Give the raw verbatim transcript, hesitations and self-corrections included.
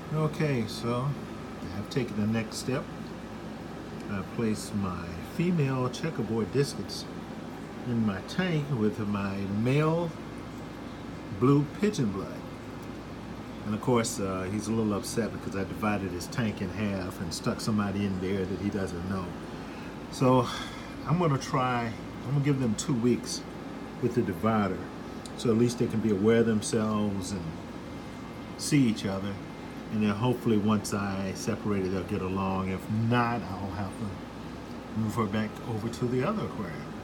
Okay, so I've taken the next step. I placed my female checkerboard discus in my tank with my male blue pigeon blood. And of course, uh, he's a little upset because I divided his tank in half and stuck somebody in there that he doesn't know. So I'm gonna try, I'm gonna give them two weeks with the divider, so at least they can be aware of themselves and see each other. And then hopefully once I separate it, they'll get along. If not, I'll have to move her back over to the other aquarium.